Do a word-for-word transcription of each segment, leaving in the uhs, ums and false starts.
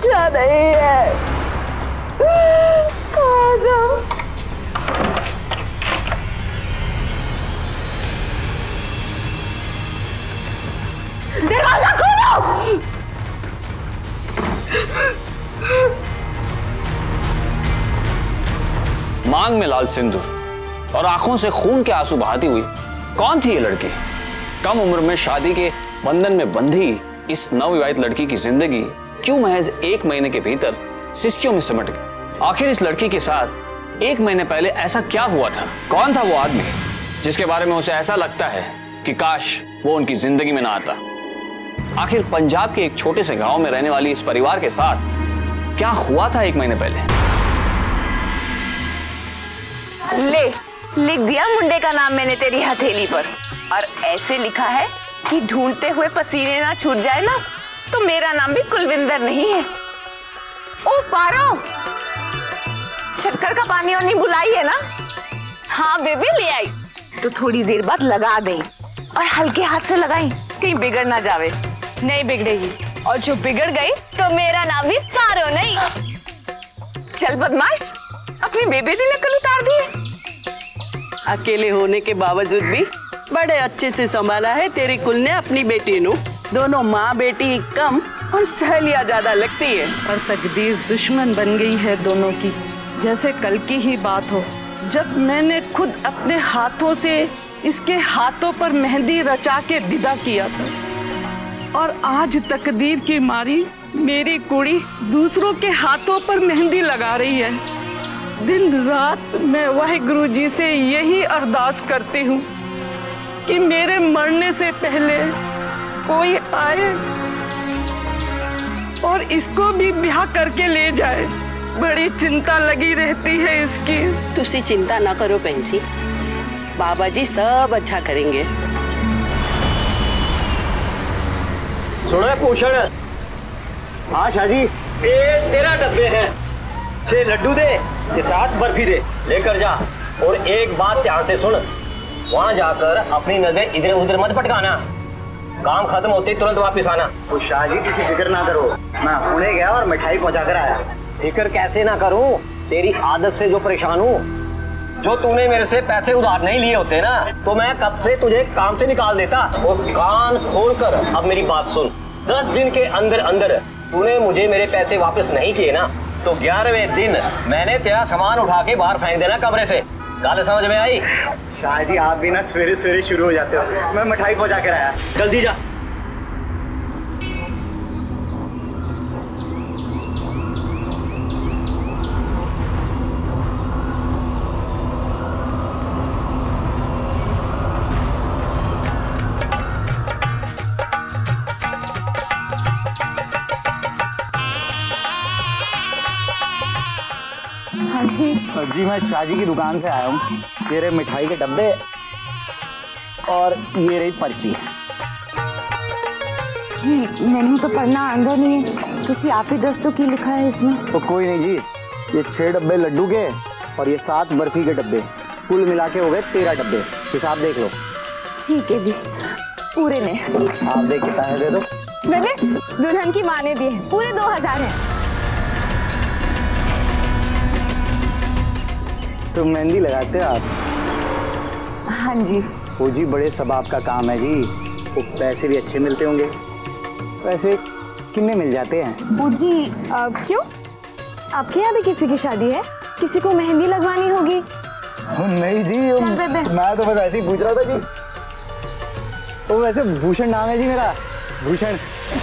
अच्छा नहीं है। दरवाजा खोलो। मांग में लाल सिंदूर और आंखों से खून के आंसू बहाती हुई कौन थी ये लड़की? कम उम्र में शादी के बंधन में बंधी इस नवविवाहित लड़की की जिंदगी क्यों महज एक महीने के भीतर सिस्कियों में सिमट गई? आखिर इस लड़की के साथ एक महीने पहले ऐसा क्या हुआ था? कौन था वो आदमी जिसके बारे में उसे ऐसा लगता है कि काश वो उनकी जिंदगी में ना आता? आखिर पंजाब के एक छोटे से गांव में रहने वाली इस परिवार के साथ क्या हुआ था एक महीने पहले? ले, लिख दिया मुंडे का नाम मैंने तेरी हथेली पर, और ऐसे लिखा है कि ढूंढते हुए पसीने ना छूट जाए ना तो मेरा नाम भी कुलविंदर नहीं है। ओ पारो, शक्कर का पानी और नींबू लाई है ना? हाँ बेबी ले आई। तो थोड़ी देर बाद लगा दें और हल्के हाथ से लगाई, कहीं बिगड़ ना जावे। नहीं बिगड़ेगी, और जो बिगड़ गई तो मेरा नाम भी पारो नहीं। चल बदमाश, अपनी बेबी की नकल उतार दी है। अकेले होने के बावजूद भी बड़े अच्छे से संभाला है तेरी कुल ने अपनी बेटी नु। दोनों माँ बेटी कम और सहेलियां ज्यादा लगती है, और तकदीर दुश्मन बन गई है दोनों की। जैसे कल की ही बात हो, जब मैंने खुद अपने हाथों से इसके हाथों पर मेहंदी रचा के विदा किया था, और आज तकदीर की मारी मेरी कुड़ी दूसरों के हाथों पर मेहंदी लगा रही है। दिन रात मैं वाहिगुरु जी से यही अरदास करती हूँ कि मेरे मरने से पहले कोई आए और इसको भी ब्याह करके ले जाए। बड़ी चिंता लगी रहती है इसकी। तुसी चिंता ना करो बहन जी, बाबा जी सब अच्छा करेंगे। सुनो पूछण, हाँ शाजी, ये तेरह डब्बे हैं, छह लड्डू दे, सात बर्फी दे, लेकर जा। और एक बात ध्यान से सुन, वहाँ जाकर अपनी नजर इधर उधर मत भटकाना, काम खत्म होते तुरंत वापस आना। तो शाहजी किसी फिक्र ना करो, मैं पुणे गया और मिठाई पहुँचा कर आया। फिक्र कैसे ना करूँ, तेरी आदत से जो परेशान हूँ। जो तूने मेरे से पैसे उधार नहीं लिए होते ना, तो मैं कब से तुझे काम से निकाल देता। और कान खोलकर अब मेरी बात सुन, दस दिन के अंदर अंदर तूने मुझे मेरे पैसे वापस नहीं किए ना, तो ग्यारहवें दिन मैंने तेरा सामान उठा के बाहर फेंक देना कमरे से। गाल समझ में आई? शायद ही आप भी ना सवेरे सवेरे शुरू हो जाते हो। मैं मिठाई पहुंचा कर आया, जल्दी जा। जी मैं शाहजी की दुकान से आया हूँ। ये रहे मिठाई के डब्बे और ये रही पर्ची। जी मेनू तो पढ़ना अंदर नहीं है, तो आप ही दस तो की लिखा है इसमें। तो कोई नहीं जी, ये छह डब्बे लड्डू के और ये सात बर्फी के डब्बे, कुल मिला के हो गए तेरह डब्बे। हिसाब देख लो। ठीक है जी, पूरे ने। आप देख के पैसे दे दो। मैंने दुल्हन की माँ ने दिए, पूरे दो हजार है। तो मेहंदी लगाते हो आप? हाँ जी। वो जी बड़े सबाब का काम है जी, वो पैसे भी अच्छे मिलते होंगे। पैसे कितने मिल जाते हैं? वो जी आ, क्यों आपके यहाँ भी किसी की शादी है? किसी को मेहंदी लगवानी होगी? नहीं जी, मैं तो बस ऐसे ही पूछ रहा था जी। तो वैसे भूषण नाम है जी मेरा, भूषण।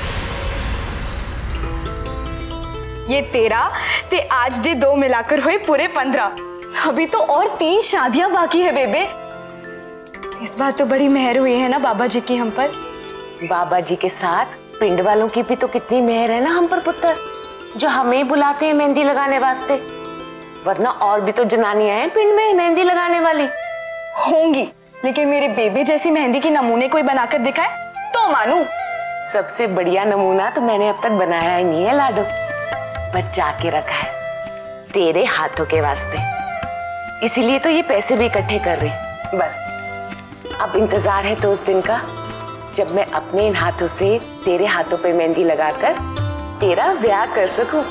ये तेरह ते आज दे दो मिलाकर हुए पूरे पंद्रह। अभी तो और तीन शादियां बाकी है बेबे। इस बार तो बड़ी मेहर हुई है ना बाबा जी की हम पर। बाबा जी के साथ पिंड वालों की भी तो कितनी मेहर है ना हम पर पुत्र, जो हमें बुलाते हैं मेहंदी लगाने वास्ते। वरना और भी तो जनानियां हैं पिंड में मेहंदी लगाने वाली। होंगी, लेकिन मेरे बेबे जैसी मेहंदी की नमूने कोई बनाकर दिखाए तो मानू। सबसे बढ़िया नमूना तो मैंने अब तक बनाया ही नहीं है लाडो, बचा के रखा है तेरे हाथों के वास्ते। इसीलिए तो ये पैसे भी इकट्ठे कर रही। बस अब इंतजार है तो उस दिन का जब मैं अपने इन हाथों से तेरे हाथों पे मेहंदी लगाकर तेरा ब्याह कर सकूं।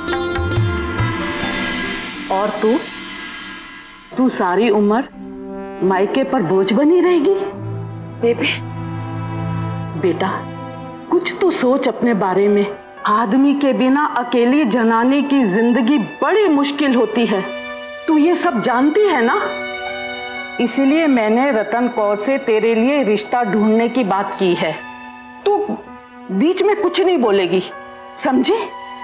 और तू तू सारी उम्र मायके पर बोझ बनी रहेगी। बेबी बेटा कुछ तो सोच अपने बारे में। आदमी के बिना अकेली जनानी की जिंदगी बड़ी मुश्किल होती है, तू ये सब जानती है ना। इसीलिए मैंने रतन कौर से तेरे लिए रिश्ता ढूंढने की बात की है। तू बीच में कुछ नहीं बोलेगी, समझी?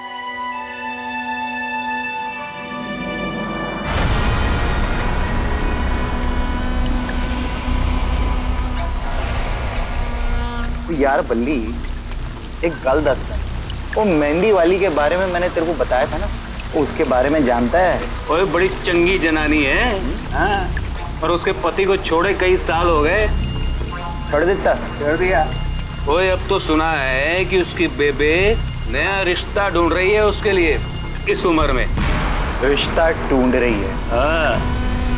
यार बल्ली, एक गल दस है, वो मेहंदी वाली के बारे में मैंने तेरे को बताया था ना, उसके बारे में जानता है? ओए बड़ी चंगी जनानी है। हाँ, और उसके पति को छोड़े कई साल हो गए। छोड़ देता? छोड़ दिया। ओए अब तो सुना है कि उसकी बेबे नया रिश्ता ढूंढ रही है उसके लिए इस उम्र में। रिश्ता ढूंढ रही है? हाँ।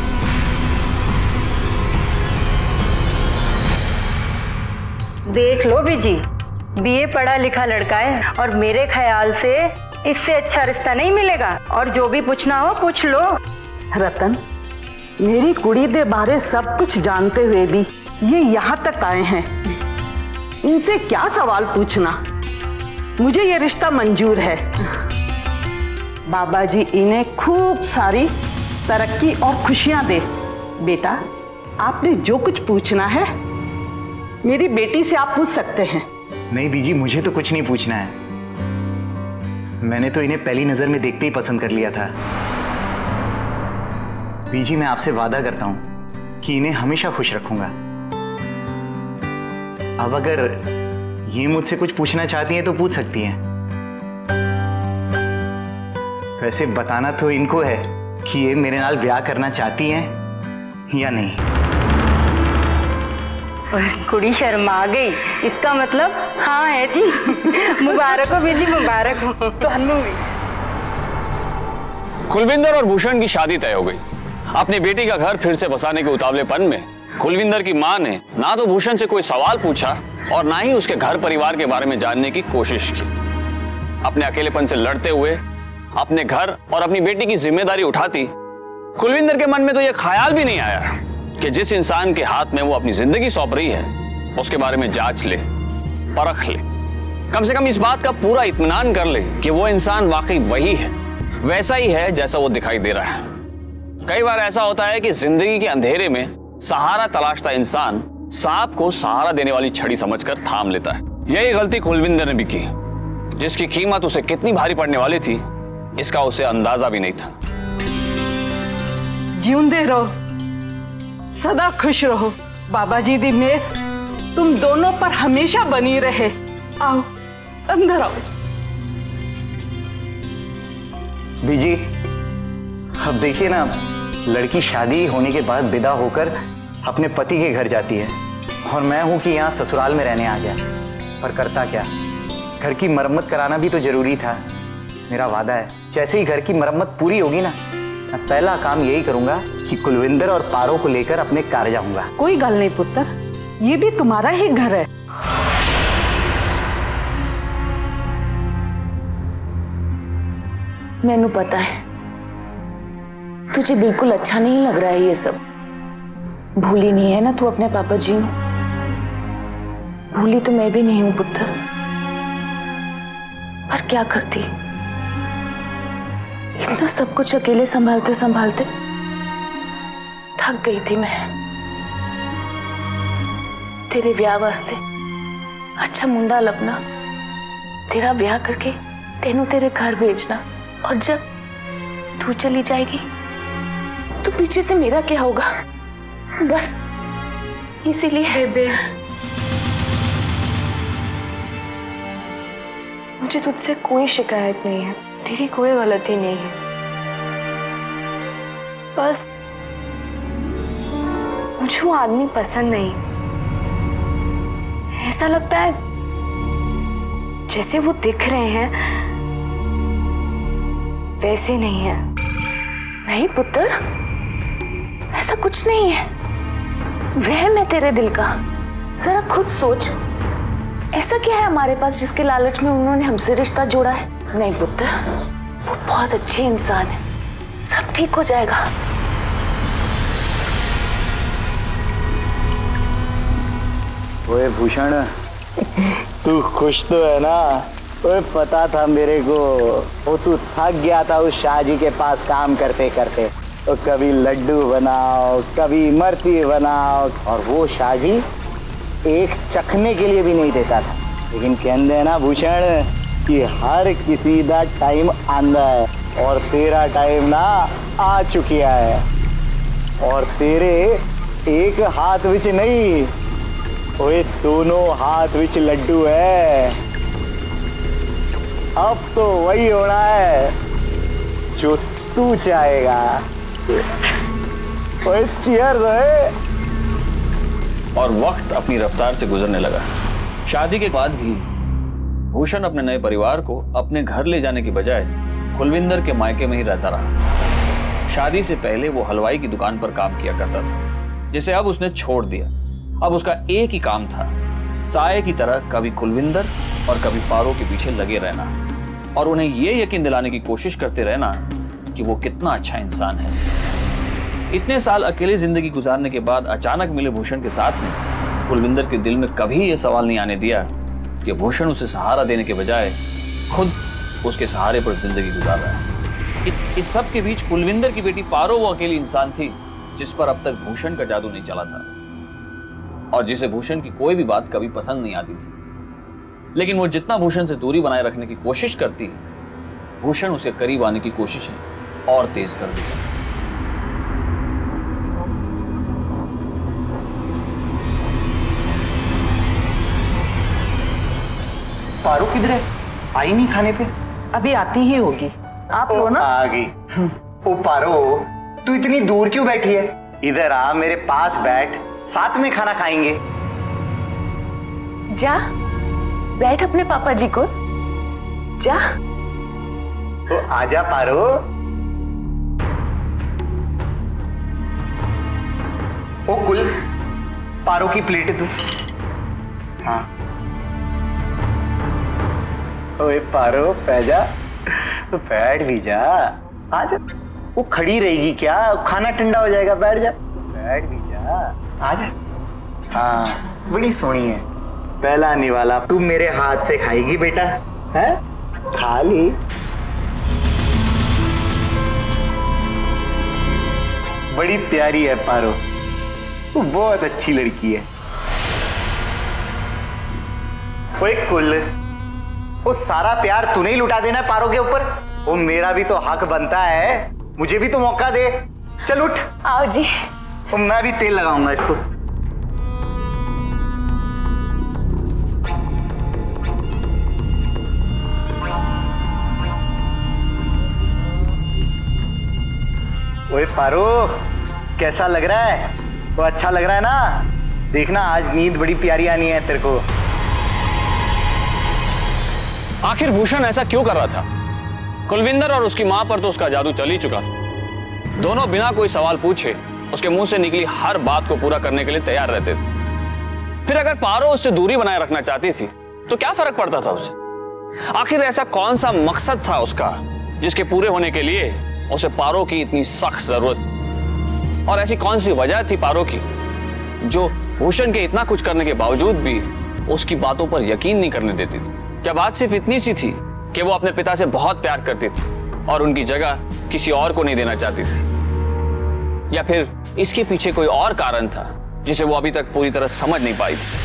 देख लो बीजी, बीए पढ़ा लिखा लड़का है और मेरे ख्याल से इससे अच्छा रिश्ता नहीं मिलेगा। और जो भी पूछना हो पूछ लो। रतन, मेरी कुड़ी के बारे सब कुछ जानते हुए भी ये यहाँ तक आए हैं, इनसे क्या सवाल पूछना। मुझे ये रिश्ता मंजूर है। बाबा जी इन्हें खूब सारी तरक्की और खुशियां दे। बेटा, आपने जो कुछ पूछना है मेरी बेटी से आप पूछ सकते हैं। नहीं बीजी, मुझे तो कुछ नहीं पूछना है। मैंने तो इन्हें पहली नजर में देखते ही पसंद कर लिया था। बीजी, मैं आपसे वादा करता हूं कि इन्हें हमेशा खुश रखूंगा। अब अगर ये मुझसे कुछ पूछना चाहती हैं तो पूछ सकती हैं। वैसे बताना तो इनको है कि ये मेरे नाल ब्याह करना चाहती हैं या नहीं। कुड़ी शर्मा गई, इसका मतलब हाँ है जी। मुबारक हो बीजी, मुबारक हो। कुलविंदर और भूषण की शादी तय हो गई। अपनी बेटी का घर फिर से बसाने के उतावलेपन में कुलविंदर की मां ने ना तो भूषण से कोई सवाल पूछा और ना ही उसके घर परिवार के बारे में जानने की कोशिश की। अपने अकेलेपन से लड़ते हुए अपने घर और अपनी बेटी की जिम्मेदारी उठाती कुलविंदर के मन में तो यह ख्याल भी नहीं आया कि जिस इंसान के हाथ में वो अपनी जिंदगी सौंप रही है उसके बारे में जांच ले, परख ले, कम से कम इस बात का पूरा इत्मीनान कर ले कि वो इंसान वाकई वही है, वैसा ही है जैसा वो दिखाई दे रहा है। कई बार ऐसा होता है कि जिंदगी के अंधेरे में सहारा तलाशता इंसान सांप को सहारा देने वाली छड़ी समझकर थाम लेता है। यही गलती कुलविंदर ने भी की, जिसकी कीमत उसे कितनी भारी पड़ने वाली थी इसका उसे अंदाजा भी नहीं था। जीउंदे रहो, सदा खुश रहो। बाबा जी दी मेहर तुम दोनों पर हमेशा बनी रहे। आओ अंदर आओ। बीजी, अब देखिए ना, लड़की शादी होने के बाद विदा होकर अपने पति के घर जाती है और मैं हूं कि यहाँ ससुराल में रहने आ गया। पर करता क्या, घर की मरम्मत कराना भी तो जरूरी था। मेरा वादा है जैसे ही घर की मरम्मत पूरी होगी ना, मैं पहला काम यही करूंगा कि कुलविंदर और पारो को लेकर अपने कार जाऊंगा। कोई गल नहीं पुत्र, ये भी तुम्हारा ही घर है। मैनू पता है तुझे बिल्कुल अच्छा नहीं लग रहा है ये सब। भूली नहीं है ना तू अपने पापा जी को? भूली तो मैं भी नहीं हूं पुत्र, पर क्या करती, इतना सब कुछ अकेले संभालते संभालते थक गई थी मैं। तेरे ब्याह वास्ते अच्छा मुंडा लभना, तेरा ब्याह करके तेनू तेरे घर भेजना, और जब तू चली जाएगी तो पीछे से मेरा क्या होगा, बस इसीलिए। बेबे, मुझे तुझसे कोई शिकायत नहीं है, तेरी कोई गलती नहीं है। बस मुझे वो आदमी पसंद नहीं। ऐसा लगता है जैसे वो दिख रहे हैं वैसे नहीं है। नहीं पुत्र, ऐसा कुछ नहीं है। वह मैं तेरे दिल का, जरा खुद सोच। ऐसा क्या है हमारे पास जिसके लालच में उन्होंने हमसे रिश्ता जोड़ा है? नहीं पुत्र, वो बहुत अच्छे इंसान है, सब ठीक हो जाएगा। ओए भूषण, तू खुश तो है ना? ओए पता था मेरे को, वो तू थक गया था उस शाहजी के पास काम करते करते। तो कभी लड्डू बनाओ, कभी इमरती बनाओ, और वो शाहजी एक चखने के लिए भी नहीं देता था। लेकिन कहते हैं ना भूषण कि हर किसी का टाइम आंदा है, और तेरा टाइम ना आ चुकिया है। और तेरे एक हाथ विच नहीं, ओए दोनों हाथ विच लड्डू है। अब तो वही होना है जो तू चाहेगा। ओए चीयर्स है। और वक्त अपनी रफ्तार से गुजरने लगा। शादी के बाद भी भूषण अपने नए परिवार को अपने घर ले जाने की बजाय कुलविंदर के मायके में ही रहता रहा। शादी से पहले वो हलवाई की दुकान पर काम किया करता था, जिसे अब उसने छोड़ दिया। अब उसका एक ही काम था, साये की तरह कभी कुलविंदर और कभी पारो के पीछे लगे रहना, और उन्हें यह यकीन दिलाने की कोशिश करते रहना कि वो कितना अच्छा इंसान है। इतने साल अकेले जिंदगी गुजारने के बाद अचानक मिले भूषण के साथ में कुलविंदर के दिल में कभी यह सवाल नहीं आने दिया कि भूषण उसे सहारा देने के बजाय खुद उसके सहारे पर जिंदगी गुजार रहा है। इत, इस सब के बीच कुलविंदर की बेटी पारो वो अकेली इंसान थी जिस पर अब तक भूषण का जादू नहीं चला था, और जिसे भूषण की कोई भी बात कभी पसंद नहीं आती थी। लेकिन वो जितना भूषण से दूरी बनाए रखने की कोशिश करती, भूषण उसके करीब आने की कोशिशें और तेज कर देता। पारो किधर है? आई नहीं खाने पे? अभी आती ही होगी। आप लो ना। आ गई। ओ पारो, तू इतनी दूर क्यों बैठी है? इधर आ, मेरे पास बैठ, साथ में खाना खाएंगे। जा बैठ अपने पापा जी को, जा। तो आजा पारो। ओ कुल, पारो की प्लेट है तू। हाँ। ओए पारो, बैठ जा। तो बैठ भी जा। आजा। वो खड़ी रहेगी क्या? खाना ठंडा हो जाएगा, बैठ जा। बैठ भी जा। आजा। हाँ, बड़ी सोहनी है। पहला निवाला तू मेरे हाथ से खाएगी बेटा, है? खा ली। बड़ी प्यारी है पारो, तू बहुत अच्छी लड़की है। ओए कुल, वो सारा प्यार तूने ही लुटा देना है पारो के ऊपर। वो मेरा भी तो हक बनता है, मुझे भी तो मौका दे। चल उठ। आओ जी। तो मैं भी तेल लगाऊंगा इसको। ओए पारो, कैसा लग रहा है? तो अच्छा लग रहा है ना? देखना आज नींद बड़ी प्यारी आनी है तेरे को। आखिर भूषण ऐसा क्यों कर रहा था? कुलविंदर और उसकी मां पर तो उसका जादू चल ही चुका था। दोनों बिना कोई सवाल पूछे उसके मुंह से निकली हर बात को पूरा करने के लिए तैयार रहते थे। फिर अगर पारो उससे दूरी बनाए रखना चाहती थी तो क्या फर्क पड़ता था उसे? आखिर ऐसा कौन सा मकसद था उसका जिसके पूरे होने के लिए उसे पारो की इतनी सख्त जरूरत? और ऐसी कौन सी वजह थी पारो की जो भूषण के इतना कुछ करने के बावजूद भी उसकी बातों पर यकीन नहीं करने देती थी? क्या बात सिर्फ इतनी सी थी कि वो अपने पिता से बहुत प्यार करती थी और उनकी जगह किसी और को नहीं देना चाहती थी? या फिर इसके पीछे कोई और कारण था जिसे वो अभी तक पूरी तरह समझ नहीं पाई थी?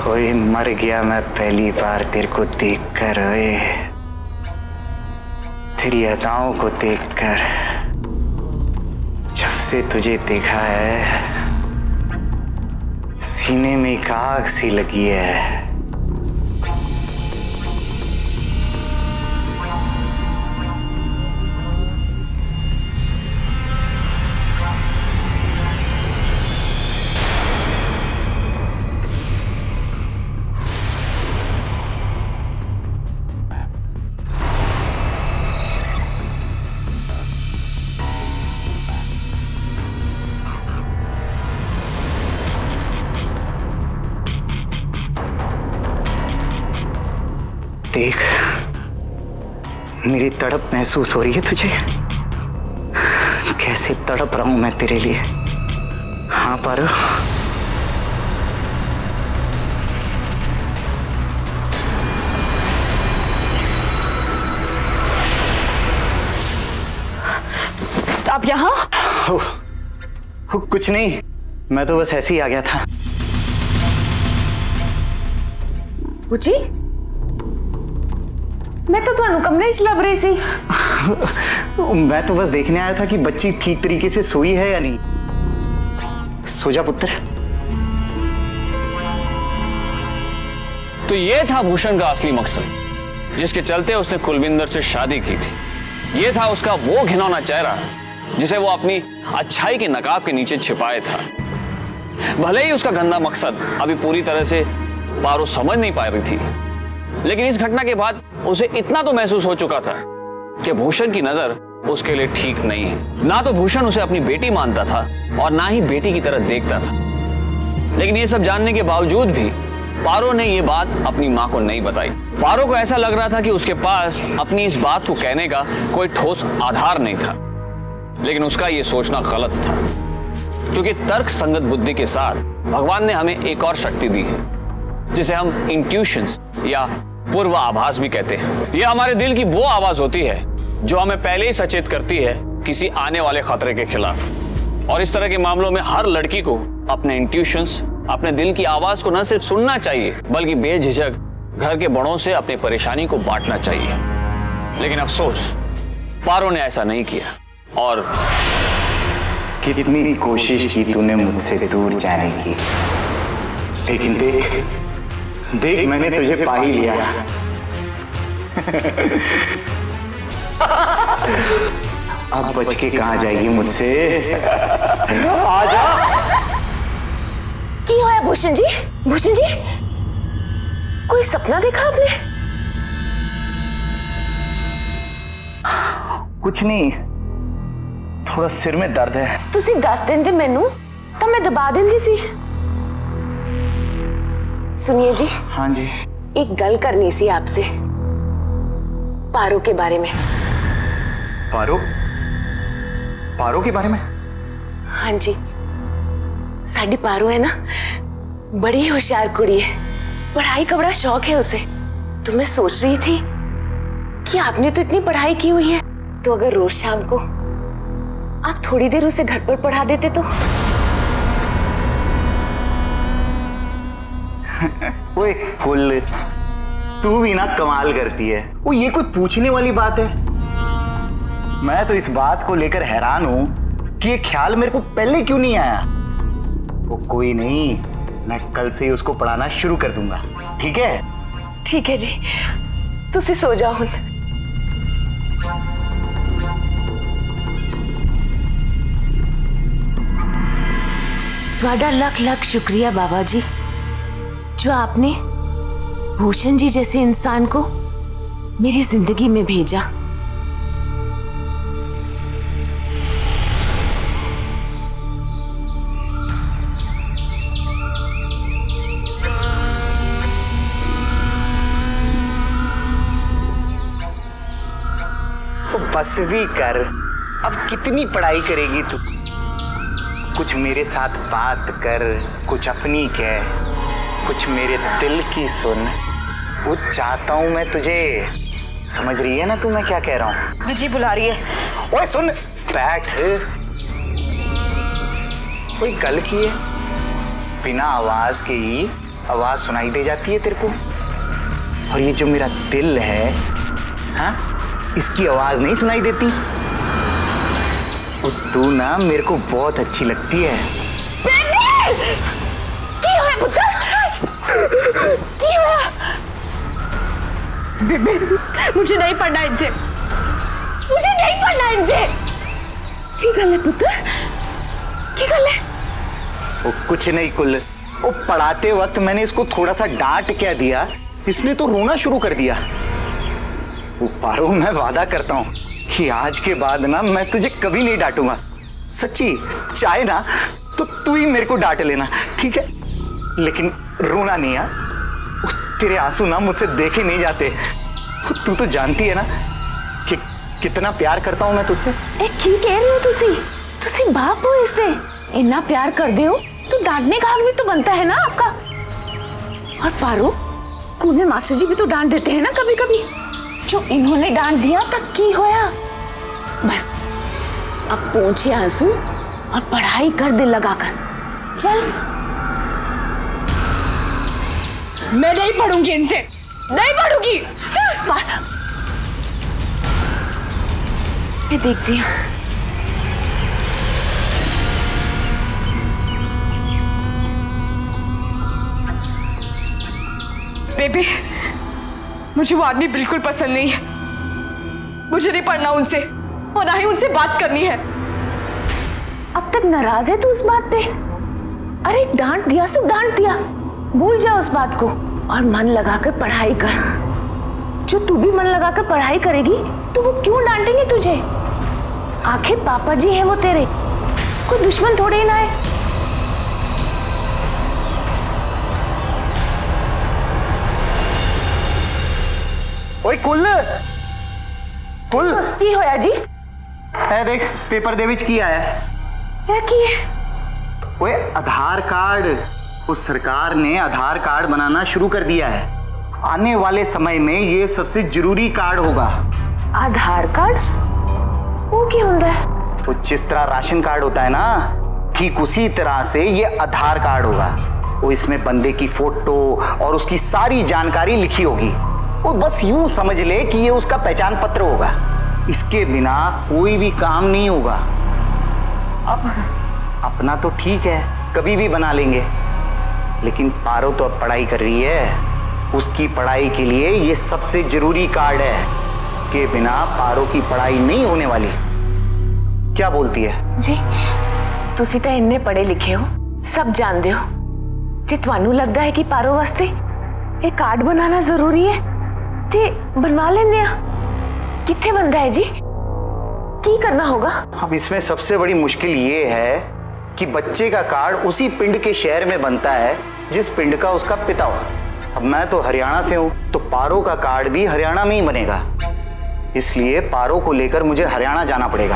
ओए मर गया मैं पहली बार तेरे को देखकर, ओए तेरी अदाओं को देखकर। जब से तुझे देखा है सीने में एक आग सी लगी है। देख, मेरी तड़प महसूस हो रही है तुझे? कैसे तड़प रहा हूं मैं तेरे लिए। हाँ पारो, आप यहाँ? हो, हो, कुछ नहीं, मैं तो बस ऐसे ही आ गया था। बुची, मैं तो ਤੁਹਾਨੂੰ कमरे च लभ रही सी। मैं तो बस देखने आया था कि बच्ची ठीक तरीके से सोई है या नहीं। सो जा पुत्र। तो ये था भूषण का असली मकसद, जिसके चलते उसने कुलविंदर से शादी की थी। ये था उसका वो घिनौना चेहरा जिसे वो अपनी अच्छाई के नकाब के नीचे छिपाए था। भले ही उसका गंदा मकसद अभी पूरी तरह से पारो समझ नहीं पा रही थी, लेकिन इस घटना के बाद उसे इतना तो महसूस हो चुका था कि भूषण की नजर उसके लिए ठीक नहीं है। ना तो भूषण उसे अपनी बेटी मानता था और ना ही बेटी की तरह देखता था। लेकिन ये सब जानने के बावजूद भी पारो ने ये बात अपनी मां को नहीं बताई। पारो को ऐसा लग रहा था कि उसके पास अपनी इस बात को कहने का कोई ठोस आधार नहीं था। लेकिन उसका ये सोचना गलत था, क्योंकि तर्क संगत बुद्धि के साथ भगवान ने हमें एक और शक्ति दी है, जिसे हम इंट्यूशंस या पूर्व आभास भी कहते हैं। यह हमारे दिल की वो आवाज होती है जो हमें पहले ही सचेत करती है किसी आने वाले खतरे के खिलाफ। और इस तरह के मामलों में हर लड़की को अपने इंट्यूशंस, अपने दिल की आवाज को न सिर्फ सुनना चाहिए, बल्कि बेझिझक घर के बड़ों से अपनी परेशानी को बांटना चाहिए। लेकिन अफसोस, पारो ने ऐसा नहीं किया। और कितनी कोशिश की तूने मुझसे दूर जाने की, लेकिन देख देख मैंने तुझे पा ही लिया। अब बच के कहां जाएगी मुझसे? आजा। की होया भूषण जी? भूषण जी, कोई सपना देखा आपने? कुछ नहीं, थोड़ा सिर में दर्द है। तुसी दस देंदे मैनू तो मैं दबा देंदी सी। सुनिए जी। हाँ जी। एक गल करनी सी आपसे, पारो के बारे में। पारो? पारो के बारे में? हाँ जी, साडी पारो है ना, बड़ी होशियार कुड़ी है, पढ़ाई का बड़ा शौक है उसे। तो मैं सोच रही थी कि आपने तो इतनी पढ़ाई की हुई है, तो अगर रोज शाम को आप थोड़ी देर उसे घर पर पढ़ा देते तो। ओए फुल, तू भी ना कमाल करती है। वो ये कोई पूछने वाली बात है? मैं तो इस बात को लेकर हैरान हूं कि ये ख्याल मेरे को पहले क्यों नहीं आया। वो कोई नहीं, मैं कल से ही उसको पढ़ाना शुरू कर दूंगा। ठीक है? ठीक है जी, तुसी सो जाओ हुन। तुहाडा लख लख शुक्रिया बाबा जी, जो आपने भूषण जी जैसे इंसान को मेरी जिंदगी में भेजा। तो बस भी कर, अब कितनी पढ़ाई करेगी तू? कुछ मेरे साथ बात कर, कुछ अपनी कह, कुछ मेरे दिल की सुन। वो चाहता हूं मैं तुझे। समझ रही है ना तू मैं क्या कह रहा हूं? मुझे बुला रही है। ओए सुन, बैठ। कोई गल की है, बिना आवाज के ही आवाज सुनाई दे जाती है तेरे को, और ये जो मेरा दिल है, हाँ, इसकी आवाज नहीं सुनाई देती। तू ना मेरे को बहुत अच्छी लगती है। क्या हुआ पुत्र? क्या हुआ? बेबे, मुझे नहीं पढ़ना इनसे, मुझे नहीं पढ़ना इनसे। की गल है पुत्र? की गल है? वो कुछ नहीं कुल, वो पढ़ाते वक्त मैंने इसको थोड़ा सा डांट क्या दिया, इसने तो रोना शुरू कर दिया। वो पारो, मैं वादा करता हूँ कि आज के बाद ना मैं तुझे कभी नहीं डांटूंगा। सच्ची, चाहे ना तो तू ही मेरे को डांट लेना, ठीक है? लेकिन रोना नहीं यार, तेरे आंसू ना मुझसे देखे नहीं जाते। तू तो जानती है ना कि कितना प्यार करता हूं मैं तुझसे। ए की कह रहे हो तुसी? तुसी बाप हो इससे, इतना प्यार कर दे हो तो डांटने का हक भी तो बनता है ना आपका। और पारो, स्कूल में मास्टर जी भी तो डांट देते हैं ना कभी कभी। जो इन्होंने डांट दिया तब की होया। बस अब पोंछे आंसू और पढ़ाई कर दिल लगाकर। चल। मैं नहीं पढ़ूंगी इनसे, नहीं पढ़ूंगी। मैं देखती हूँ। बेबी, मुझे वो आदमी बिल्कुल पसंद नहीं है। मुझे नहीं पढ़ना उनसे, और ना ही उनसे बात करनी है। अब तक नाराज है तू उस बात पे? अरे डांट दिया सो डांट दिया, भूल जा उस बात को और मन लगाकर पढ़ाई कर। जो तू भी मन लगाकर पढ़ाई करेगी तो वो क्यों डांटेंगे तुझे? आखिर पापा जी हैं वो तेरे, कोई दुश्मन थोड़े ना है। ओए कुल, कुल की होया जी? है देख, पेपर दे विच की आया है। क्या की है? ओए आधार कार्ड, उस सरकार ने आधार कार्ड बनाना शुरू कर दिया है। आने वाले समय में ये सबसे जरूरी कार्ड होगा। आधार कार्ड? वो क्या होता है? तो जिस तरह राशन कार्ड होता है ना, ठीक उसी तरह से ये आधार कार्ड होगा। वो इसमें बंदे की फोटो और उसकी सारी जानकारी लिखी होगी। वो बस यूं समझ ले कि ये उसका पहचान पत्र होगा। इसके बिना कोई भी काम नहीं होगा। अब अपना तो ठीक है, कभी भी बना लेंगे, लेकिन पारो तो अब पढ़ाई कर रही है। उसकी पढ़ाई के लिए ये सबसे जरूरी कार्ड है। के बिना पारो की पढ़ाई नहीं होने वाली। क्या बोलती है जी? तुसी तो इन्ने पढ़े लिखे हो, सब जानते हो। जे ਤੁਹਾਨੂੰ लगता है कि पारो वास्ते एक कार्ड बनाना जरूरी है ते बनवा लेंगे। कितने बनता है जी? की करना होगा? अब इसमें सबसे बड़ी मुश्किल ये है कि बच्चे का कार्ड उसी पिंड के शहर में बनता है जिस पिंड का उसका पिता हो। अब मैं तो हरियाणा से हूं, तो पारो का कार्ड भी हरियाणा में ही बनेगा। इसलिए पारो को लेकर मुझे हरियाणा जाना पड़ेगा।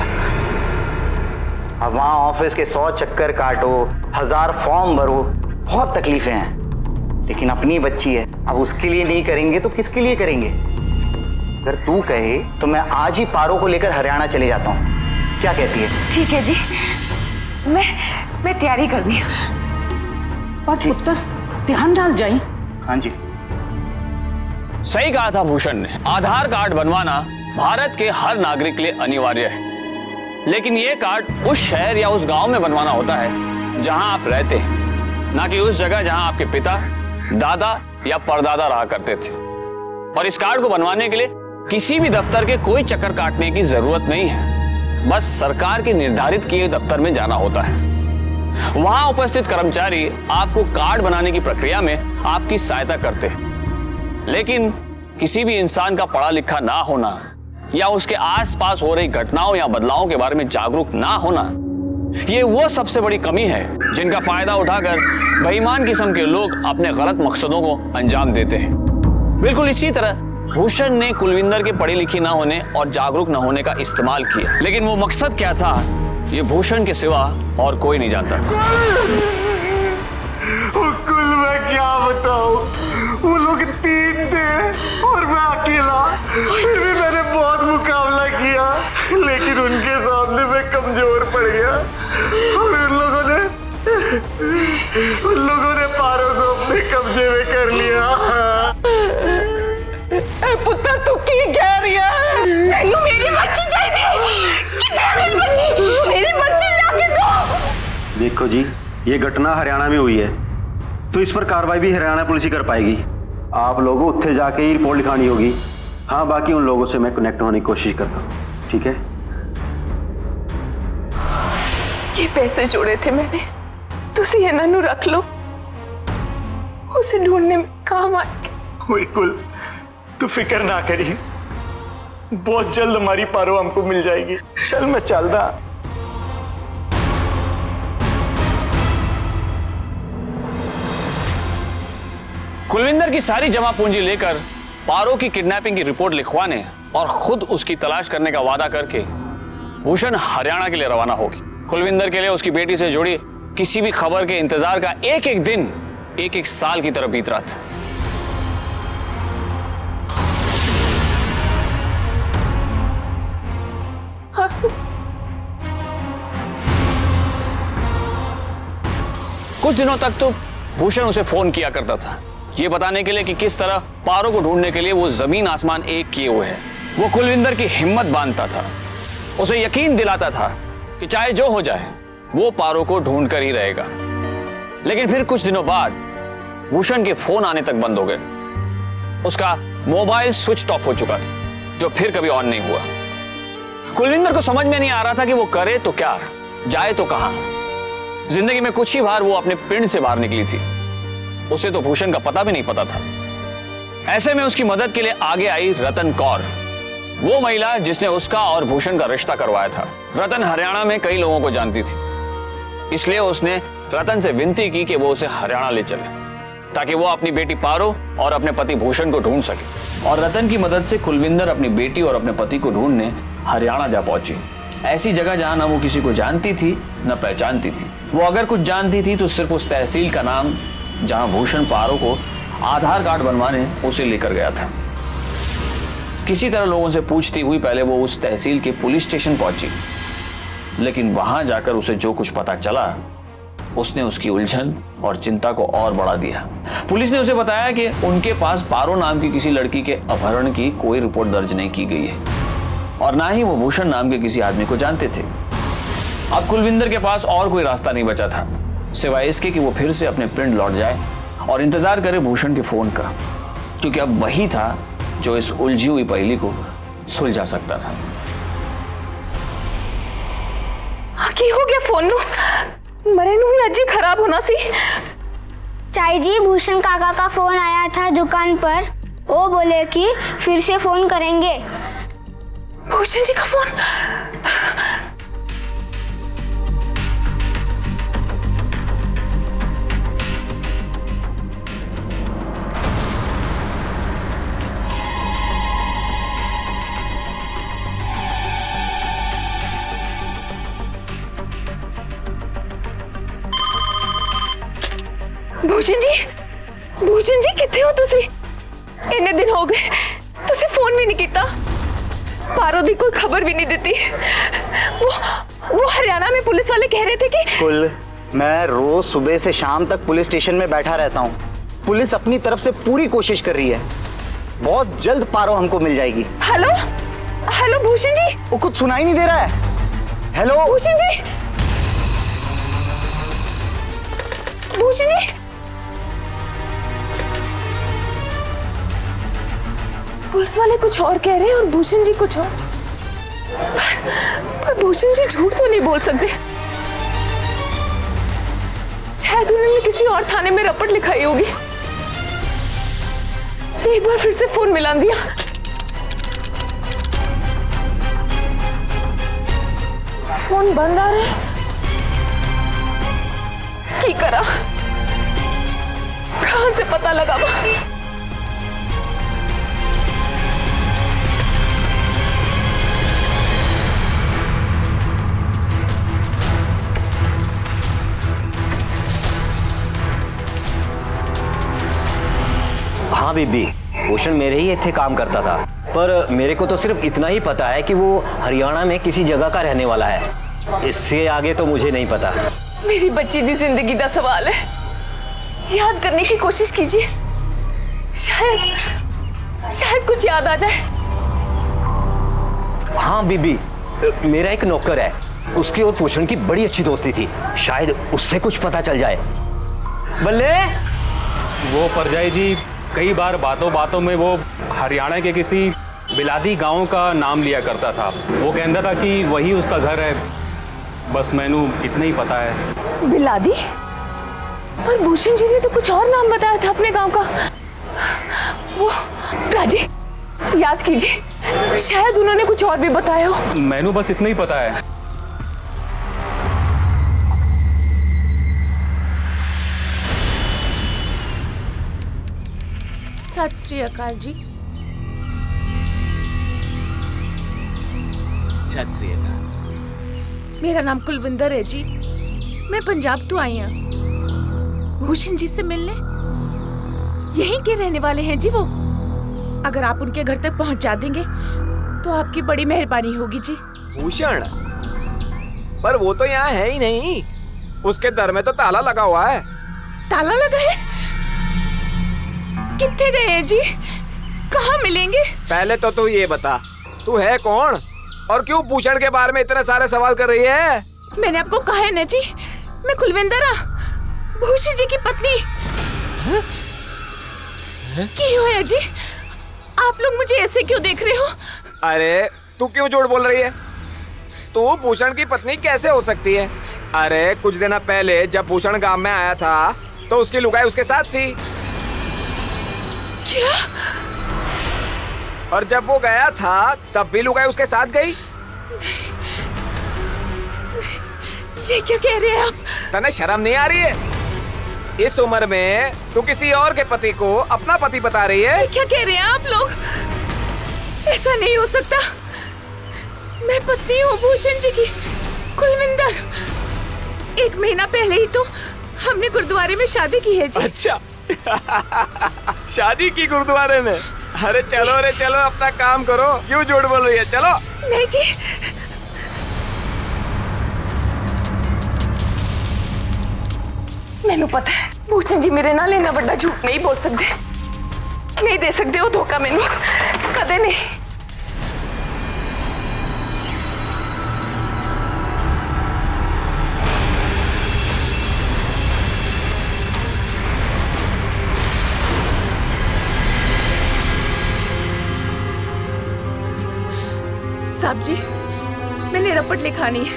अब वहां ऑफिस के सौ चक्कर काटो, हजार फॉर्म भरो, बहुत तकलीफें हैं। लेकिन अपनी बच्ची है, अब उसके लिए नहीं करेंगे तो किसके लिए करेंगे? अगर तू कहे तो मैं आज ही पारो को लेकर हरियाणा चले जाता हूँ। क्या कहती है? ठीक है जी, मैं मैं तैयारी करनी है। और पुत्र ध्यान डाल जाए। हाँ जी, सही कहा था भूषण ने। आधार कार्ड बनवाना भारत के हर नागरिक के लिए अनिवार्य है, लेकिन यह कार्ड उस शहर या उस गांव में बनवाना होता है जहां आप रहते हैं, ना कि उस जगह जहां आपके पिता, दादा या परदादा रहा करते थे। और इस कार्ड को बनवाने के लिए किसी भी दफ्तर के कोई चक्कर काटने की जरूरत नहीं है। बस सरकार के निर्धारित किए दफ्तर में जाना होता है। वहां उपस्थित कर्मचारी आपको कार्ड बनाने की प्रक्रिया में आपकी सहायता करते हैं। लेकिन किसी भी इंसान का पढ़ा लिखा ना होना या उसके आसपास हो रही घटनाओं या बदलावों के बारे में जागरूक ना होना, ये वो सबसे बड़ी कमी है जिनका फायदा उठाकर बेईमान किस्म के लोग अपने गलत मकसदों को अंजाम देते हैं। बिल्कुल इसी तरह भूषण ने कुलविंदर के पढ़ी लिखी ना होने और जागरूक ना होने का इस्तेमाल किया, लेकिन वो मकसद क्या था ये भूषण के सिवा और कोई नहीं जानता था। कुल मैं क्या बताऊं, वो लोग तीन थे और मैं अकेला। फिर भी मैंने बहुत मुकाबला किया, लेकिन उनके सामने मैं कमजोर पड़ गया। और उन लोगों ने उन लोगों ने पारो को अपने कब्जे में कर लिया। पुत्र तू की कह रही है? नहीं मेरी बच्ची चाहिए। किधर मेरी बच्ची? मेरी बच्ची लाके दो। देखो जी, ये घटना हरियाणा में हुई है तो इस पर कार्रवाई भी हरियाणा पुलिस ही कर पाएगी। आप लोगों उत्थे जाके ही रिपोर्ट लिखानी होगी। हाँ, बाकी उन लोगों से मैं कनेक्ट होने की कोशिश करता हूँ, ठीक है? ये पैसे जोड़े थे मैंने, तुसी इन्हां नूं रख लो, उसे ढूंढने में काम आएगा। बिल्कुल, तू फिक्र ना करी, बहुत जल्द हमारी पारो हमको मिल जाएगी। चल मैं चल रहा। कुलविंदर की सारी जमा पूंजी लेकर पारो की किडनैपिंग की रिपोर्ट लिखवाने और खुद उसकी तलाश करने का वादा करके भूषण हरियाणा के लिए रवाना होगी। कुलविंदर के लिए उसकी बेटी से जुड़ी किसी भी खबर के इंतजार का एक एक दिन एक एक साल की तरह बीत रहा था। कुछ दिनों तक तो भूषण उसे फोन किया करता था, ये बताने के लिए कि किस तरह पारो को ढूंढने के लिए वो जमीन आसमान एक किए हुए है। वो कुलविंदर की हिम्मत बांधता था, उसे यकीन दिलाता था कि चाहे जो हो जाए वो पारो को ढूंढ कर ही रहेगा। लेकिन फिर कुछ दिनों बाद भूषण के फोन आने तक बंद हो गए। उसका मोबाइल स्विच ऑफ हो चुका था, जो फिर कभी ऑन नहीं हुआ। कुलविंदर को समझ में नहीं आ रहा था कि वो करे तो क्या, जाए तो कहां। जिंदगी में कुछ ही बार वो अपने पिंड से बाहर निकली थी, उसे तो भूषण का पता भी नहीं पता था। ऐसे में उसकी मदद के लिए आगे आई रतन कौर, वो महिला जिसने उसका और भूषण का रिश्ता करवाया था। रतन हरियाणा में कई लोगों को जानती थी, इसलिए उसने रतन से विनती की कि वो उसे हरियाणा ले चले ताकि वो अपनी बेटी पारो और अपने पति भूषण को ढूंढ सके। और रतन की मदद से कुलविंदर अपनी बेटी और अपने पति को ढूंढने हरियाणा जा पहुंची। ऐसी जगह जहां ना वो किसी को जानती थी न पहचानती थी। वो अगर कुछ जानती थी तो सिर्फ उस तहसील का नाम जहां भूषण पारो को आधार कार्ड बनवाने उसे लेकर गया था। किसी तरह लोगों से पूछती हुई पहले वो उस तहसील के पुलिस स्टेशन पहुंची, लेकिन वहां जाकर उसे जो कुछ पता चला उसने उसकी उलझन और चिंता को और बढ़ा दिया। पुलिस ने उसे बताया कि उनके पास पारो नाम की किसी लड़की के अपहरण की कोई रिपोर्ट दर्ज नहीं की गई है और ना ही वो भूषण नाम के किसी आदमी को जानते थे। अब कुलविंदर के पास और कोई रास्ता नहीं बचा था सिवाय इसके कि वो फिर से अपने पिंड लौट जाए और इंतजार करे भूषण के फोन का, क्योंकि अब वही था जो इस उलझी हुई पहेली को सुलझा सकता था। की हो गया फोन नु मरे नु भी अजी खराब होना सी। चाई जी, भूषण काका का फोन आया था दुकान पर, वो बोले कि फिर से फोन करेंगे। भूषण जी का फोन? भूषण जी, भूषण जी किथे हो तुसी? इन्ने दिन हो गए तुसी फोन भी नहीं किया, पारो दी कोई खबर भी नहीं देती। वो वो हरियाणा में पुलिस वाले कह रहे थे कि कुल मैं रोज सुबह से शाम तक पुलिस स्टेशन में बैठा रहता हूँ। पुलिस अपनी तरफ से पूरी कोशिश कर रही है, बहुत जल्द पारो हमको मिल जाएगी। हेलो हेलो भूषण जी, वो कुछ सुनाई नहीं दे रहा है। हेलो भूषण जी, भूषण जी, पुलिस वाले कुछ और कह रहे हैं और भूषण जी कुछ और। पर भूषण जी झूठ तो नहीं बोल सकते, शायद उन्होंने किसी और थाने में रपट लिखाई होगी। एक बार फिर से फोन मिला दिया। फोन बंद आ रहा है, की करा, कहां से पता लगा? हाँ बीबी, भूषण मेरे ही इत्थे काम करता था, पर मेरे को तो सिर्फ इतना ही पता है कि वो हरियाणा में किसी जगह का रहने वाला है। इससे आगे तो मुझे नहीं पता। मेरी बच्ची दी जिंदगी का सवाल है, याद करने की कोशिश कीजिए, शायद शायद कुछ याद आ जाए। हाँ बीबी, मेरा एक नौकर है, उसकी और भूषण की बड़ी अच्छी दोस्ती थी, शायद उससे कुछ पता चल जाए। बल्ले वो परजाई जी कई बार बातों बातों में वो हरियाणा के किसी बिलादी गांव का नाम लिया करता था। वो कहता था कि वही उसका घर है, बस मैनू इतना ही पता है। बिलादी? पर भूषण जी ने तो कुछ और नाम बताया था अपने गांव का। वो राजे, याद कीजिए, शायद उन्होंने कुछ और भी बताया हो। मैनू बस इतना ही पता है। सत श्री अकाल जी। सत श्री अकाल। मेरा नाम कुलविंदर है जी, मैं पंजाब तो आई हूँ भूषण जी से मिलने। यहीं के रहने वाले हैं जी वो। अगर आप उनके घर तक पहुंचा देंगे तो आपकी बड़ी मेहरबानी होगी जी। भूषण? पर वो तो यहाँ है ही नहीं, उसके दर में तो ताला लगा हुआ है। ताला लगा है? कितने गए हैं जी? कहाँ मिलेंगे? पहले तो तू ये बता, तू है कौन और क्यों भूषण के बारे में इतने सारे सवाल कर रही है? मैंने आपको कहा है ना जी, मैं कुलविंदर, भूषण जी की पत्नी। क्यों है जी? आप लोग मुझे ऐसे क्यों देख रहे हो? अरे तू क्यों झूठ बोल रही है? तू भूषण की पत्नी कैसे हो सकती है? अरे कुछ दिन पहले जब भूषण गांव में आया था तो उसकी लुगाई उसके साथ थी। क्या? और जब वो गया था तब भी लुगाई उसके साथ गई। ये क्या कह रहे हैं आप? तने शर्म नहीं आ रही है? इस उम्र में तू किसी और के पति को अपना पति बता रही है? ये क्या कह रहे हैं आप लोग? ऐसा नहीं हो सकता। मैं पत्नी हूँ भूषण जी की, कुलविंदर। एक महीना पहले ही तो हमने गुरुद्वारे में शादी की है जी। अच्छा शादी की गुरुद्वारे में? अरे चलो अरे चलो, अपना काम करो, क्यों झूठ बोल रही है? चलो। नहीं जी, मैनू पता है भूषण जी मेरे नाल इन्ना बड़ा झूठ नहीं बोल सकते, नहीं दे सकते वो धोखा मैनू, कदे नहीं। साहब जी, मैंने रपट लिखानी है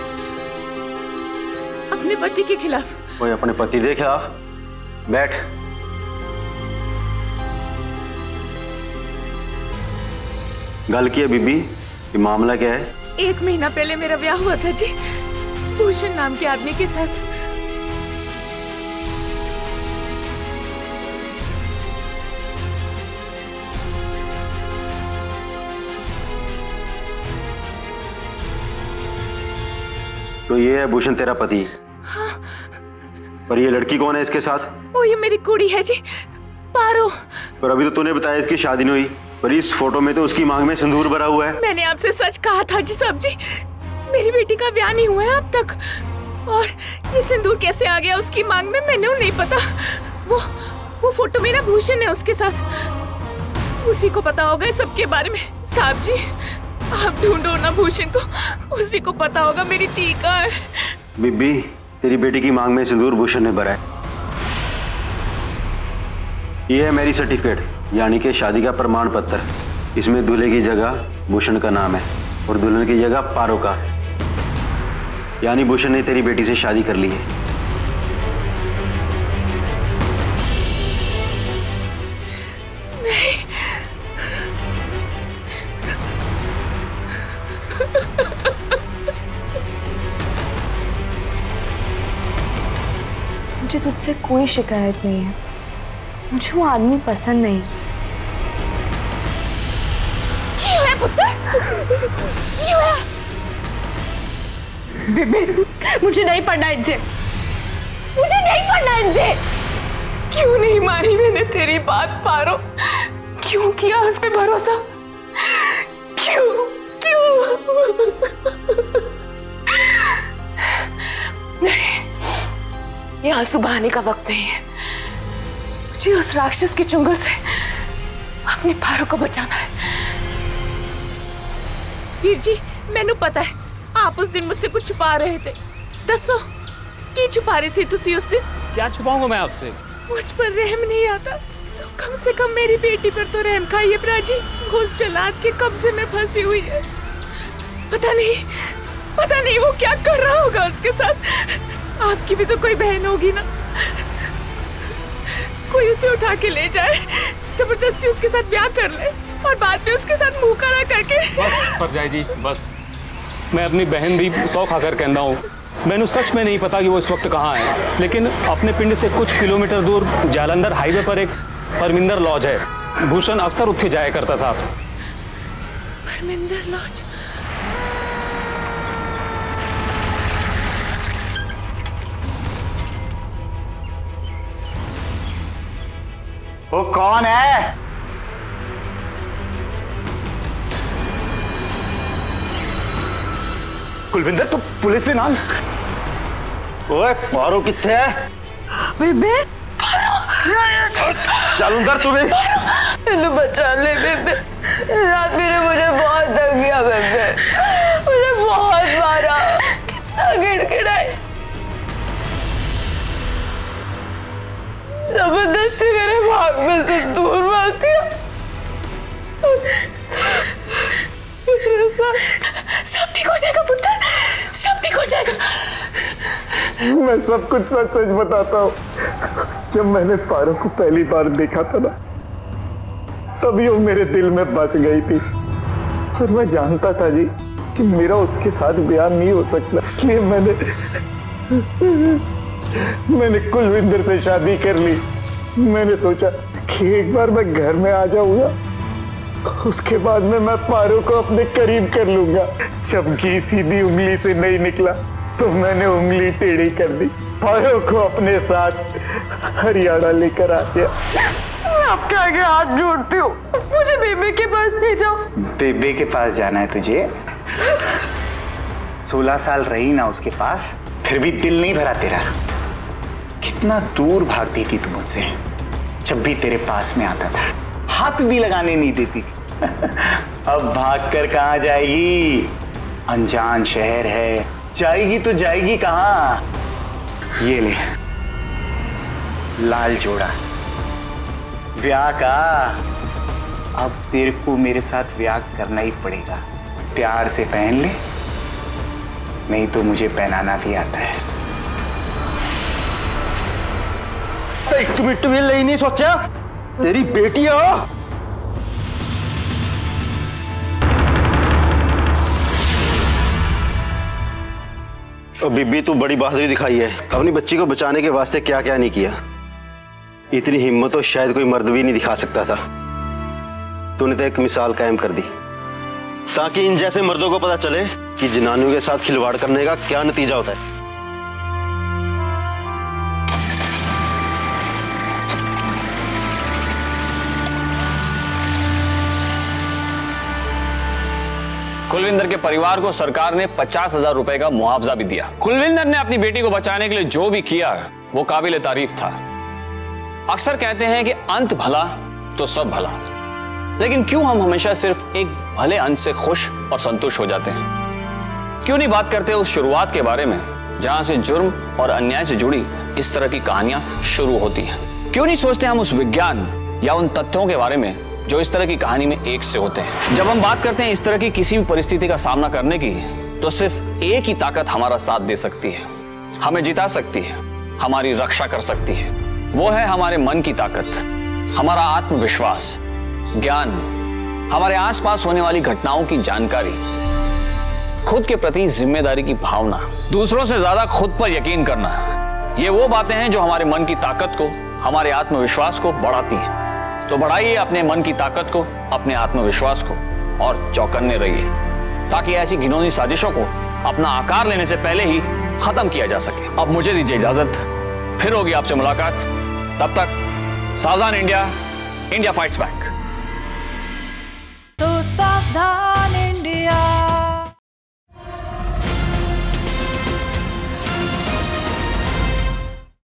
अपने पति के खिलाफ। कोई अपने पति के खिलाफ? बैठ। गल की है बीबी, ये मामला क्या है? एक महीना पहले मेरा ब्याह हुआ था जी भूषण नाम के आदमी के साथ। तो ये है भूषण तेरा पति? हाँ। पर ये लड़की कौन है इसके साथ? ओ ये मेरी कुड़ी है जी, पारो। पर अभी तो तूने बताया इसकी शादी नहीं हुई, पर इस फोटो में तो उसकी मांग में सिंदूर भरा हुआ है। मैंने आपसे सच कहा था जी साहब जी, मेरी बेटी का ब्याह नहीं हुआ है अब तक। और ये सिंदूर कैसे आ गया उसकी मांग में, मैंने नहीं पता। वो वो फोटो में ना भूषण है उसके साथ, उसी को पता होगा इस सब के बारे में। साहब जी आप ढूंढो ना भूषण को, उसी को पता होगा मेरी धी कहाँ है। बीबी, तेरी बेटी की मांग में सिंदूर भूषण ने भरा है। ये है मेरी सर्टिफिकेट, यानी कि शादी का प्रमाण पत्र। इसमें दूल्हे की जगह भूषण का नाम है और दुल्हन की जगह पारो का, यानी भूषण ने तेरी बेटी से शादी कर ली है। मुझे तुझसे कोई शिकायत नहीं है, मुझे वो आदमी पसंद नहीं। क्यों है पुत्र? क्यों है? बेबे, मुझे नहीं पढ़ना इनसे, मुझे नहीं पढ़ना इनसे। क्यों नहीं मानी मैंने तेरी बात पारो? क्यों किया उस पे भरोसा? क्यों क्यों? नहीं, ये आंसू बहाने का वक्त नहीं है। मुझे उस राक्षस के चुंगल से अपने पारों को बचाना है। वीर जी, मैनू पता है आप उस दिन मुझसे कुछ छुपा रहे थे। दसो की छुपा रहे थे तुसी उस दिन? क्या छुपाऊंगा मैं आपसे? मुझ पर रहम नहीं आता तो कम से कम मेरी बेटी पर तो रहम खाइए प्राची। वो उस जलाद के कब्जे में फंसी हुई है। पता नहीं पता नहीं वो क्या कर रहा होगा उसके साथ। आपकी भी तो कोई बहन होगी ना, कोई उसे उठा के ले जाए, जबरदस्ती उसके साथ ब्याह कर ले और बाद में उसके साथ मुंह काला करके। बस परजाई जी बस, मैं अपनी बहन भी सौ खाकर कहता हूँ। मैंने सच में नहीं पता कि वो इस वक्त कहाँ है, लेकिन अपने पिंड से कुछ किलोमीटर दूर जालंधर हाईवे पर एक परमिंदर लॉज है। भूषण अक्सर उत्थे जाया करता था। परमिंदर लॉज? वो कौन है? कुलविंदर, तू पुलिस से नाल। ओए पारो किथे है? बेबे चल अंदर तू भी। इन्हें बचा ले बेबे, रात ने मुझे बहुत तंग किया बेबे, मुझे बहुत मारा, कितना गिड़गिड़ाई, जबरदस्ती मेरे भाग में से दूर मार दिया। सब ठीक हो जाएगा पुत्र, सब ठीक हो जाएगा। मैं सब कुछ सच सच बताता हूँ। जब मैंने पारो को पहली बार देखा था ना, तभी वो मेरे दिल में बस गई थी। और मैं जानता था जी कि मेरा उसके साथ ब्याह नहीं हो सकता, इसलिए मैंने मैंने कुलविंदर से शादी कर ली। मैंने सोचा कि एक बार मैं घर में आ जाऊंगा, उसके बाद में मैं पारो को अपने करीब कर लूंगा। जब घी सीधी उंगली से नहीं निकला तो मैंने उंगली टेढ़ी कर दी, पारो को अपने साथ हरियाणा लेकर आ गया। मैं आपके आगे हाथ जोड़ती हूँ, मुझे बेबे के पास ले जाओ। बेबे के पास जाना है तुझे? सोलह साल रही ना उसके पास, फिर भी दिल नहीं भरा तेरा? कितना दूर भागती थी तू मुझसे, जब भी तेरे पास में आता था हाथ भी लगाने नहीं देती। अब भागकर कहाँ जाएगी? अनजान शहर है, जाएगी तो जाएगी कहाँ? ये ले लाल जोड़ा ब्याह का। अब तेरे को मेरे साथ ब्याह करना ही पड़ेगा। प्यार से पहन ले, नहीं तो मुझे पहनाना भी आता है। एक मिनट भी ले नहीं सोचा, तेरी बेटी हो। तो बीबी तू बड़ी बहादुरी दिखाई है, अपनी बच्ची को बचाने के वास्ते क्या क्या नहीं किया। इतनी हिम्मत तो शायद कोई मर्द भी नहीं दिखा सकता था। तूने तो एक मिसाल कायम कर दी, ताकि इन जैसे मर्दों को पता चले कि जनानियों के साथ खिलवाड़ करने का क्या नतीजा होता है। कुलविंदर के परिवार को सरकार ने पचास हजार रुपए का मुआवजा भी दिया। कुलविंदर ने अपनी बेटी को बचाने के लिए जो भी किया वो काबिल तारीफ था। अक्सर कहते हैं कि अंत भला तो सब भला, लेकिन क्यों हम हमेशा सिर्फ एक भले अंत से खुश और संतुष्ट हो जाते हैं? क्यों नहीं बात करते उस शुरुआत के बारे में जहां से जुर्म और अन्याय से जुड़ी इस तरह की कहानियां शुरू होती हैं? क्यों नहीं सोचते हम उस विज्ञान या उन तथ्यों के बारे में जो इस तरह की कहानी में एक से होते हैं? जब हम बात करते हैं इस तरह की किसी भी परिस्थिति का सामना करने की, तो सिर्फ एक ही ताकत हमारा साथ दे सकती है, हमें जिता सकती है, हमारी रक्षा कर सकती है। वो है हमारे मन की ताकत, हमारा आत्मविश्वास, ज्ञान, हमारे आसपास होने वाली घटनाओं की जानकारी, खुद के प्रति जिम्मेदारी की भावना, दूसरों से ज्यादा खुद पर यकीन करना। ये वो बातें हैं जो हमारे मन की ताकत को, हमारे आत्मविश्वास को बढ़ाती हैं। तो बढ़ाइए अपने मन की ताकत को, अपने आत्मविश्वास को, और चौकन्ने रहिए, ताकि ऐसी घिनौनी साजिशों को अपना आकार लेने से पहले ही खत्म किया जा सके। अब मुझे दीजिए इजाजत, फिर होगी आपसे मुलाकात। तब तक सावधान इंडिया, इंडिया फाइट्स बैक। तो सावधान